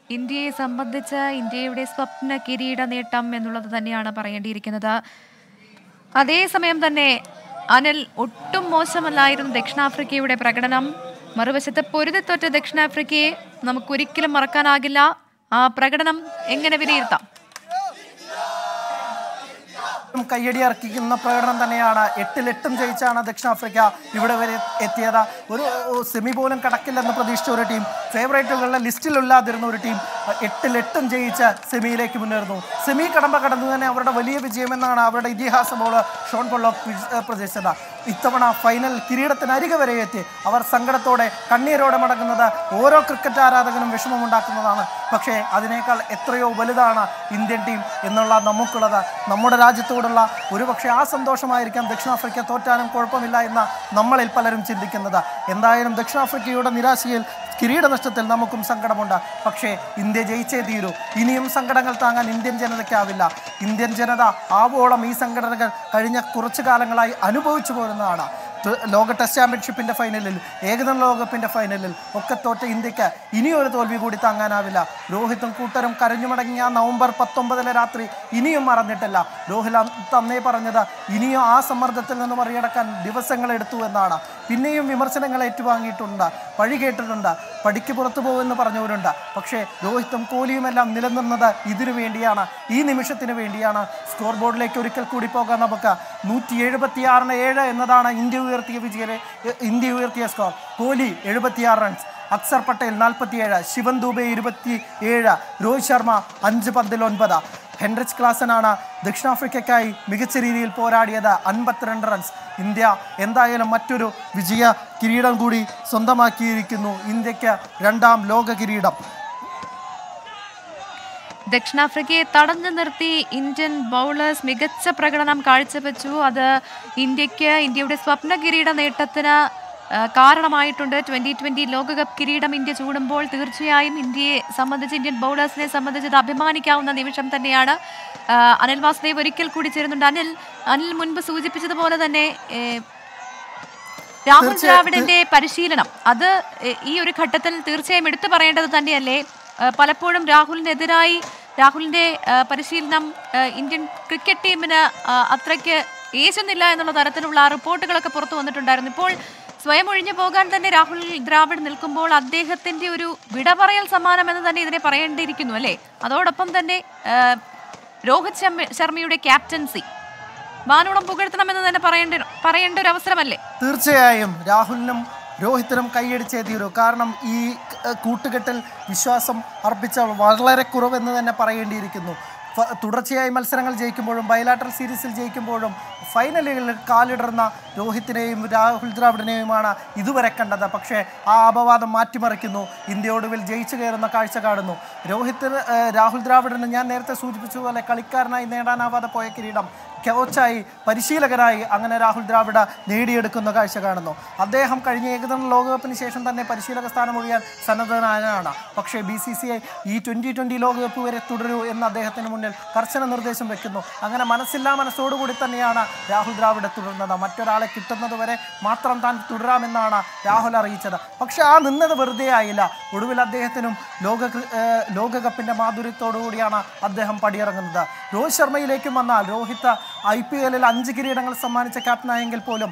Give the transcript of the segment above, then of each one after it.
ഇന്ത്യയെ സംബന്ധിച്ച് ഇന്ത്യയുടെ സ്വപ്ന കിരീട നേട്ടം എന്നുള്ളത് തന്നെയാണ് പറയേണ്ടിയിരിക്കുന്നത്. അതേസമയം തന്നെ അനിൽ, ഒട്ടും മോശമല്ലായിരുന്നു ദക്ഷിണാഫ്രിക്കയുടെ പ്രകടനം. മറുവശത്ത് പൊരുതിത്തോറ്റ ദക്ഷിണാഫ്രിക്കയെ നമുക്കൊരിക്കലും മറക്കാനാകില്ല. ആ പ്രകടനം എങ്ങനെ വിലയിരുത്താം? കയ്യടി അർഹിക്കുന്ന പ്രകടനം തന്നെയാണ്. 8-8 ജയിച്ചാണ് ദക്ഷിണാഫ്രിക്ക ഇവിടെ വരെ എത്തിയത്. ഒരു സെമി പോലും കടക്കില്ലെന്ന് പ്രതീക്ഷിച്ച ഒരു ടീം, ഫേവറേറ്റുകളുടെ ലിസ്റ്റിലില്ലാതിരുന്ന ഒരു ടീം 8-8 ജയിച്ച് സെമിയിലേക്ക് മുന്നേറുന്നു. സെമി കടന്നു തന്നെ അവരുടെ വലിയ വിജയമെന്നാണ് അവരുടെ ഇതിഹാസ ബോളർ ഷോൺ പൊള്ളോക്ക് പ്രതീക്ഷിച്ചത്. ഇത്തവണ ഫൈനൽ കിരീടത്തിനരികെ വരെ എത്തി അവർ സങ്കടത്തോടെ കണ്ണീരോടെ മടങ്ങുന്നത് ഓരോ ക്രിക്കറ്റ് ആരാധകനും വിഷമമുണ്ടാക്കുന്നതാണ്. പക്ഷേ അതിനേക്കാൾ എത്രയോ വലുതാണ് ഇന്ത്യൻ ടീം എന്നുള്ള നമുക്കുള്ളത്. നമ്മുടെ രാജ്യത്തോടുള്ള ഒരുപക്ഷെ ആ സന്തോഷമായിരിക്കാം ദക്ഷിണാഫ്രിക്ക തോറ്റാനും കുഴപ്പമില്ല എന്ന് നമ്മളിൽ പലരും ചിന്തിക്കുന്നത്. എന്തായാലും ദക്ഷിണാഫ്രിക്കയുടെ നിരാശയിൽ, കിരീട നഷ്ടത്തിൽ നമുക്കും സങ്കടമുണ്ട്. പക്ഷേ ഇന്ത്യ ജയിച്ചേ തീരൂ. ഇനിയും സങ്കടങ്ങൾ താങ്ങാൻ ഇന്ത്യൻ ജനതയ്ക്കാവില്ല. ഇന്ത്യൻ ജനത ആവോളം ഈ സംഘടനകൾ കഴിഞ്ഞ കുറച്ചു കാലങ്ങളായി അനുഭവിച്ചു പോരുന്നതാണ്. ലോക ടെസ്റ്റ് ചാമ്പ്യൻഷിപ്പിൻ്റെ ഫൈനലിൽ, ഏകദിന ലോകകപ്പിൻ്റെ ഫൈനലിൽ ഒക്കെ തോറ്റ ഇന്ത്യക്ക് ഇനിയൊരു തോൽവി കൂടി താങ്ങാനാവില്ല. രോഹിത്തും കൂട്ടരും കരഞ്ഞു മടങ്ങിയ നവംബർ 19 രാത്രി ഇനിയും മറന്നിട്ടില്ല. രോഹിത് അന്നേ പറഞ്ഞത് ഇനിയും ആ സമ്മർദ്ദത്തിൽ നിന്ന് മറികടക്കാൻ ദിവസങ്ങൾ എടുത്തു എന്നാണ്. പിന്നെയും വിമർശനങ്ങൾ ഏറ്റുവാങ്ങിയിട്ടുണ്ട്, പഴി കേട്ടിട്ടുണ്ട്, പടിക്ക് പുറത്തു പോകുമെന്ന് പറഞ്ഞവരുണ്ട്. പക്ഷേ രോഹിത്തും കോഹ്ലിയുമെല്ലാം നിലനിന്നത് ഇതിനു വേണ്ടിയാണ്, ഈ നിമിഷത്തിന് വേണ്ടിയാണ്. സ്കോർ ബോർഡിലേക്ക് ഒരിക്കൽ കൂടി പോകാൻ നമുക്ക് 176-7 എന്നതാണ് ഇന്ത്യ ഉയർത്തിയ സ്കോർ. കോഹ്ലി 76 റൺസ്, അക്സർ പട്ടേൽ 47, ശിവൻ ദുബെ 27, രോഹിത് ശർമ്മ 5 പന്തിൽ 9. ഹെൻറിച്ച് ക്ലാസനാണ് ദക്ഷിണാഫ്രിക്കയ്ക്കായി മികച്ച രീതിയിൽ പോരാടിയത്, 52 റൺസ്. ഇന്ത്യ എന്തായാലും മറ്റൊരു വിജയ കിരീടം കൂടി സ്വന്തമാക്കിയിരിക്കുന്നു. ഇന്ത്യക്ക് 2ാം ലോക കിരീടം. ദക്ഷിണാഫ്രിക്കയെ തടഞ്ഞു നിർത്തി ഇന്ത്യൻ ബൗളേഴ്സ് മികച്ച പ്രകടനം കാഴ്ചവെച്ചു. അത് ഇന്ത്യയുടെ സ്വപ്ന കിരീട നേട്ടത്തിന് കാരണമായിട്ടുണ്ട്. 2020 ലോകകപ്പ് കിരീടം ഇന്ത്യ ചൂടുമ്പോൾ തീർച്ചയായും ഇന്ത്യയെ സംബന്ധിച്ച്, ഇന്ത്യൻ ബൗളേഴ്സിനെ സംബന്ധിച്ച് അഭിമാനിക്കാവുന്ന നിമിഷം തന്നെയാണ്. അനിൽ വാസുദേവ് ഒരിക്കൽ കൂടി ചേരുന്നുണ്ട്. അനിൽ മുൻപ് സൂചിപ്പിച്ചതുപോലെ തന്നെ രാഹുൽ ദ്രാവിഡിന്റെ പരിശീലനം, അത് ഈ ഒരു ഘട്ടത്തിൽ തീർച്ചയായും എടുത്തു പറയേണ്ടത് തന്നെയല്ലേ? പലപ്പോഴും രാഹുലിന്റെ പരിശീലനം ഇന്ത്യൻ ക്രിക്കറ്റ് ടീമിന് അത്രയ്ക്ക് ഏശുന്നില്ല എന്നുള്ള തരത്തിലുള്ള റിപ്പോർട്ടുകളൊക്കെ പുറത്തു വന്നിട്ടുണ്ടായിരുന്നു. ഇപ്പോൾ സ്വയം ഒഴിഞ്ഞു പോകാൻ തന്നെ രാഹുൽ ദ്രാവിഡ് നിൽക്കുമ്പോൾ അദ്ദേഹത്തിന്റെ ഒരു വിട പറയൽ സമ്മാനം എന്ന് തന്നെ ഇതിനെ പറയേണ്ടിയിരിക്കുന്നു അല്ലേ? അതോടൊപ്പം തന്നെ രോഹിത് ശർമ്മയുടെ ക്യാപ്റ്റൻസി വാനോളം പുകഴ്ത്തണമെന്ന് തന്നെ പറയേണ്ട ഒരു അവസരമല്ലേ? തീർച്ചയായും രാഹുലിനും രോഹിത്തിനും കൈയടിച്ചേ തീരൂ. കാരണം ഈ കൂട്ടുകെട്ടിൽ വിശ്വാസം അർപ്പിച്ച വളരെ കുറവെന്ന് തന്നെ പറയേണ്ടിയിരിക്കുന്നു. തുടർച്ചയായി മത്സരങ്ങൾ ജയിക്കുമ്പോഴും ബയലാറ്ററൽ സീരീസിൽ ജയിക്കുമ്പോഴും ഫൈനലുകളിൽ കാലിടർന്ന രോഹിത്തിനെയും രാഹുൽ ദ്രാവിഡിനെയുമാണ് ഇതുവരെ കണ്ടത്. പക്ഷേ ആ അപവാദം മാറ്റിമറിക്കുന്നു. ഇന്ത്യ ഒടുവിൽ ജയിച്ചു കയറുന്ന കാഴ്ച കാണുന്നു. രാഹുൽ ദ്രാവിഡിന് ഞാൻ നേരത്തെ സൂചിപ്പിച്ചതുപോലെ കളിക്കാരനായി നേടാനാവാതെ പോയ കിരീടം കോച്ചായി, പരിശീലകനായി അങ്ങനെ രാഹുൽ ദ്രാവിഡ് നേടിയെടുക്കുന്ന കാഴ്ച കാണുന്നു. അദ്ദേഹം കഴിഞ്ഞ ഏകദിന ലോകകപ്പിന് ശേഷം തന്നെ പരിശീലക സ്ഥാനം ഒഴിയാൻ സന്നദ്ധനായാണ്. പക്ഷേ BCCI ഈ 2020 ലോകകപ്പ് വരെ തുടരൂ എന്ന് അദ്ദേഹത്തിന് മുന്നിൽ കർശന നിർദ്ദേശം വെക്കുന്നു. അങ്ങനെ മനസ്സോടുകൂടി തന്നെയാണ് രാഹുൽ ദ്രാവിഡ് തുടർന്നത്. മറ്റൊരാളെ കിട്ടുന്നതുവരെ മാത്രം താൻ തുടരാമെന്നാണ് രാഹുൽ അറിയിച്ചത്. പക്ഷേ ആ നിന്നത് വെറുതെ ആയില്ല. ഒടുവിൽ അദ്ദേഹത്തിനും ലോകകപ്പിൻ്റെ മാധുര്യത്തോടുകൂടിയാണ് അദ്ദേഹം പടിയിറങ്ങുന്നത്. രോഹിത് ശർമ്മയിലേക്കും വന്നാൽ, രോഹിത് IPL 5 കിരീടങ്ങൾ സമ്മാനിച്ച ക്യാപ്റ്റനായെങ്കിൽ പോലും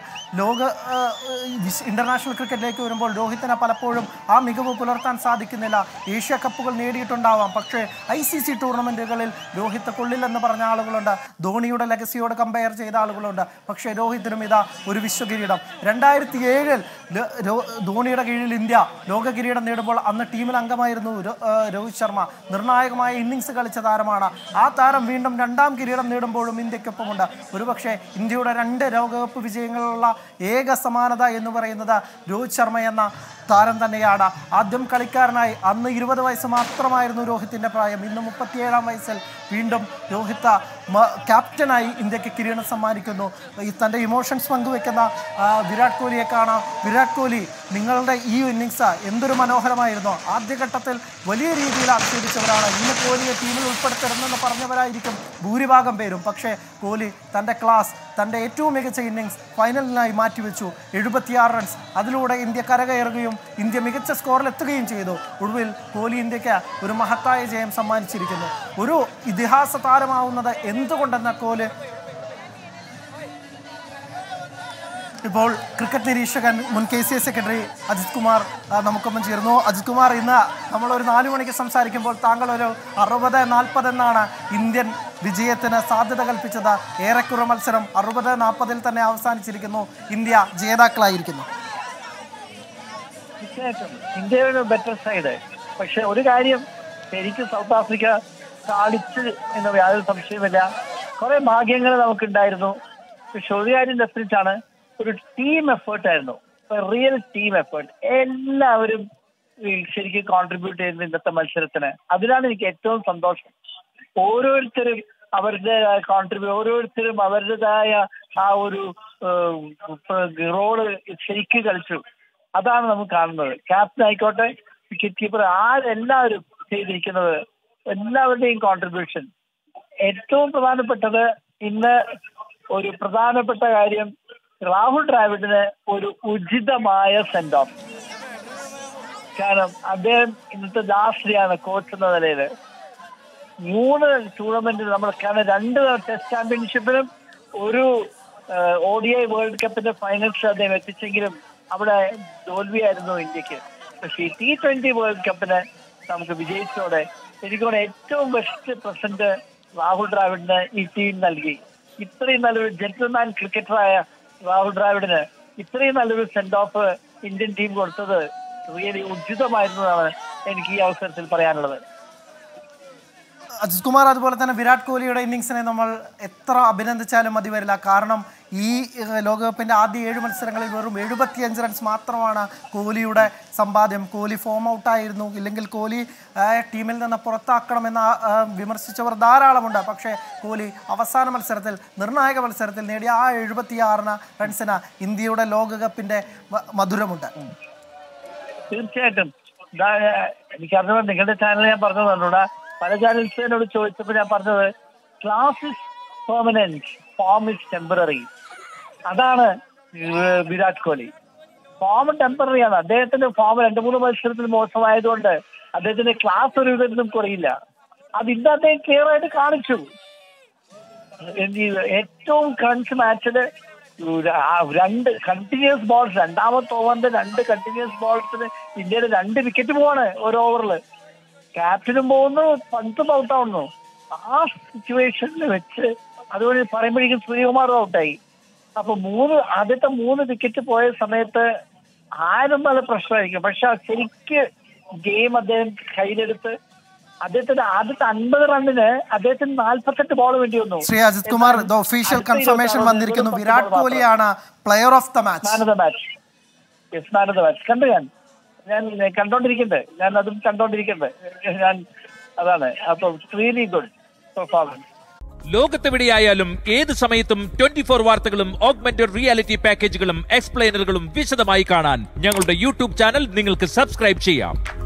ഇന്റർനാഷണൽ ക്രിക്കറ്റിലേക്ക് വരുമ്പോൾ രോഹിത്തിനെ പലപ്പോഴും ആ മികവ് പുലർത്താൻ സാധിക്കുന്നില്ല. ഏഷ്യ കപ്പുകൾ നേടിയിട്ടുണ്ടാവാം, പക്ഷേ ICC ടൂർണമെന്റുകളിൽ രോഹിത്ത് കൊള്ളില്ലെന്ന് പറഞ്ഞ ആളുകളുണ്ട്. ധോണിയുടെ ലെഗസിയോട് കമ്പയർ ചെയ്ത ആളുകളുണ്ട്. പക്ഷേ രോഹിത്തിനും ഇതാ ഒരു വിശ്വകിരീടം. 2007 ധോണിയുടെ കീഴിൽ ഇന്ത്യ ലോക കിരീടം നേടുമ്പോൾ അന്ന് ടീമിൽ അംഗമായിരുന്നു രോഹിത് ശർമ്മ. നിർണായകമായ ഇന്നിങ്സ് കളിച്ച താരമാണ്. ആ താരം വീണ്ടും 2ാം കിരീടം നേടുമ്പോഴും ഇന്ത്യക്കൊപ്പമുണ്ട്. ഒരുപക്ഷെ ഇന്ത്യയുടെ 2 ലോകകപ്പ് വിജയങ്ങളുള്ള ഏക സമാനത എന്ന് പറയുന്നത് രോഹിത് ശർമ്മ എന്ന താരം തന്നെയാണ്. ആദ്യം കളിക്കാരനായി അന്ന് 20 വയസ്സ് മാത്രമായിരുന്നു രോഹിത്തിൻ്റെ പ്രായം. ഇന്ന് 37-ാം വയസ്സിൽ വീണ്ടും രോഹിത് ക്യാപ്റ്റനായി ഇന്ത്യക്ക് കിരീടം സമ്മാനിക്കുന്നു. തൻ്റെ ഇമോഷൻസ് പങ്കുവെക്കുന്ന വിരാട് കോഹ്ലിയെ കാണാം. വിരാട് കോഹ്ലി, നിങ്ങളുടെ ഈ ഇന്നിങ്സ് എന്തൊരു മനോഹരമായിരുന്നു. ആദ്യഘട്ടത്തിൽ വലിയ രീതിയിൽ ആക്ഷേപിച്ചവരാണ്. ഇന്ന് കോഹ്ലിയെ ടീമിൽ ഉൾപ്പെടുത്തരുതെന്ന് പറഞ്ഞവരായിരിക്കും ഭൂരിഭാഗം പേരും. പക്ഷേ കോഹ്ലി തൻ്റെ ക്ലാസ് തൻ്റെ ഏറ്റവും മികച്ച ഇന്നിങ്സ് ഫൈനലിനായി മാറ്റിവെച്ചു. 76 റൺസ്. അതിലൂടെ ഇന്ത്യ കരകയറുകയും ഇന്ത്യ മികച്ച സ്കോറിലെത്തുകയും ചെയ്തു. ഒടുവിൽ കോഹ്ലി ഇന്ത്യക്ക് ഒരു മഹത്തായ ജയം സമ്മാനിച്ചിരിക്കുന്നു. ഒരു ഇതിഹാസ താരമാവുന്നത് എന്തുകൊണ്ടെന്ന കോഹ്ലി ഇപ്പോൾ ക്രിക്കറ്റ് നിരീക്ഷകൻ മുൻ KCA സെക്രട്ടറി അജിത് കുമാർ നമുക്കൊപ്പം ചേർന്നു. അജിത് കുമാർ, ഇന്ന് നമ്മളൊരു 4 മണിക്ക് സംസാരിക്കുമ്പോൾ താങ്കൾ ഒരു 60-40 എന്നാണ് ഇന്ത്യൻ വിജയത്തിന് സാധ്യത കൽപ്പിച്ചത്. ഏറെക്കുറെ മത്സരം 60-40 തന്നെ അവസാനിച്ചിരിക്കുന്നു. ഇന്ത്യ ജേതാക്കളായിരിക്കുന്നു. തീർച്ചയായിട്ടും ഇന്ത്യയുടെ ബെറ്റർ സൈഡ്. പക്ഷെ ഒരു കാര്യം ശരിക്കും സൗത്ത് ആഫ്രിക്ക കളിച്ച് എന്ന് യാതൊരു സംശയമില്ല. കുറെ ഭാഗ്യങ്ങൾ നമുക്കുണ്ടായിരുന്നു. പക്ഷെ ഒരു കാര്യം ഡെഫിനറ്റ് ആണ്, ഒരു ടീം എഫേർട്ട് ആയിരുന്നു. Real team effort. എല്ലാവരും ശരിക്കും കോൺട്രിബ്യൂട്ട് ചെയ്യുന്ന ഇന്നത്തെ മത്സരത്തിന്. അതിലാണ് എനിക്ക് ഏറ്റവും സന്തോഷം. ഓരോരുത്തരും ഓരോരുത്തരും അവരുടേതായ ആ ഒരു റോള് ശരിക്കും കളിച്ചു. അതാണ് നമുക്ക് കാണുന്നത്. ക്യാപ്റ്റൻ ആയിക്കോട്ടെ, വിക്കറ്റ് കീപ്പർ, എല്ലാവരും ചെയ്തിരിക്കുന്നത്, എല്ലാവരുടെയും കോൺട്രിബ്യൂഷൻ. ഏറ്റവും പ്രധാനപ്പെട്ടത് ഇന്ന് ഒരു പ്രധാനപ്പെട്ട കാര്യം, രാഹുൽ ദ്രാവിഡിന് ഒരു ഉചിതമായ സെൻഡ് ഓഫ്. കാരണം അദ്ദേഹം ഇന്നത്തെ ലാസ്റ്റിലാണ് കോച്ച് എന്ന നിലയിൽ. 3 ടൂർണമെന്റിൽ നമ്മൾ കാരണം 2 ടെസ്റ്റ് ചാമ്പ്യൻഷിപ്പിലും ഒരു ODI വേൾഡ് കപ്പിന്റെ ഫൈനൽസ് അദ്ദേഹം എത്തിച്ചെങ്കിലും അവിടെ തോൽവിയായിരുന്നു ഇന്ത്യക്ക്. പക്ഷേ ഈ T20 വേൾഡ് കപ്പിന് നമുക്ക് വിജയിച്ചതോടെ എനിക്കോടെ ഏറ്റവും ബെസ്റ്റ് പ്രസന്റ് രാഹുൽ ദ്രാവിഡിന് ഈ ടീം നൽകി. ഇത്രയും നല്ലൊരു ജെന്റിൽമാൻ ക്രിക്കറ്ററായ രാഹുൽ ദ്രാവിഡിന് ഇത്രയും നല്ലൊരു സെൻഡ് ഓഫ് ഇന്ത്യൻ ടീം കൊടുത്തത് റിയലി ഉചിതമായിരുന്നതാണ് എനിക്ക് ഈ അവസരത്തിൽ പറയാനുള്ളത്. അജിത് കുമാർ, അതുപോലെ തന്നെ വിരാട് കോഹ്ലിയുടെ ഇന്നിങ്സിനെ നമ്മൾ എത്ര അഭിനന്ദിച്ചാലും മതി വരില്ല. കാരണം ഈ ലോകകപ്പിൻ്റെ ആദ്യ 7 മത്സരങ്ങളിൽ വെറും 75 റൺസ് മാത്രമാണ് കോഹ്ലിയുടെ സമ്പാദ്യം. കോഹ്ലി ഫോം ഔട്ടായിരുന്നു. ഇല്ലെങ്കിൽ കോഹ്ലി ടീമിൽ നിന്ന് പുറത്താക്കണമെന്ന് വിമർശിച്ചവർ ധാരാളമുണ്ട്. പക്ഷേ കോഹ്ലി അവസാന മത്സരത്തിൽ, നിർണായക മത്സരത്തിൽ നേടിയ ആ 76 റൺസിന് ഇന്ത്യയുടെ ലോകകപ്പിൻ്റെ മധുരമുണ്ട്. തീർച്ചയായിട്ടും. എനിക്കറിഞ്ഞത് നിങ്ങളുടെ ചാനൽ ഞാൻ പറഞ്ഞു തന്നൂടാ. പല ചാനൽസിനോട് ചോദിച്ചപ്പോൾ ഞാൻ പറഞ്ഞത് class is permanent, form is temporary. അതാണ് വിരാട് കോഹ്ലി. ഫോം ടെമ്പററി ആണ്. അദ്ദേഹത്തിന്റെ ഫോം 2-3 മത്സരത്തിൽ മോശമായതുകൊണ്ട് അദ്ദേഹത്തിന്റെ ക്ലാസ് ഒരു വിധത്തിലും കുറയില്ല. അത് ഇന്ന് അദ്ദേഹം ക്ലിയർ ആയിട്ട് കാണിച്ചു. ഏറ്റവും ക്രഞ്ച് മാച്ചില് 2 കണ്ടിന്യൂസ് ബോൾസ്, 2ാമത്തെ ഓവറിന്റെ 2 കണ്ടിന്യൂസ് ബോൾസിന് ഇന്ത്യയുടെ 2 വിക്കറ്റ് പോവാണ് ഒരു ഓവറിൽ. ക്യാപ്റ്റനും പോകുന്നു, പന്തും ഔട്ടാവുന്നു. ആ സിറ്റുവേഷനിൽ വെച്ച് അതുകൊണ്ട് പറയുമ്പോഴേക്കും സൂര്യകുമാറും ഔട്ടായി. അപ്പൊ ആദ്യത്തെ 3 വിക്കറ്റ് പോയ സമയത്ത് ആരും നല്ല പ്രശ്നമായിരിക്കും. പക്ഷെ ശരിക്ക് ഗെയിം അദ്ദേഹം കയ്യിലെടുത്ത് അദ്ദേഹത്തിന്റെ ആദ്യത്തെ 50 റണ്ണിന് അദ്ദേഹത്തിന് 48 ബോൾ വേണ്ടി വന്നു. ശ്രീ അജിത് കുമാർ, ഒഫീഷ്യൽ കൺഫർമേഷൻ വന്നിരിക്കുന്നു. വിരാട് കോഹ്ലിയാണ് player of the match. Man of the match. Yes, man of the match. കണ്ടു ഞാൻ കണ്ടോണ്ടിരിക്കുന്നത്. അതാണ്. അപ്പൊ റിയലി ഗുഡ് പെർഫോമൻസ്. ലോകത്തെവിടെയായാലും ഏത് സമയത്തും 24 വാർത്തകളും ഓഗ്മെന്റഡ് റിയാലിറ്റി പാക്കേജുകളും എക്സ്പ്ലെയിനറുകളും വിശദമായി കാണാൻ ഞങ്ങളുടെ YouTube ചാനൽ നിങ്ങൾക്ക് സബ്സ്ക്രൈബ് ചെയ്യാം.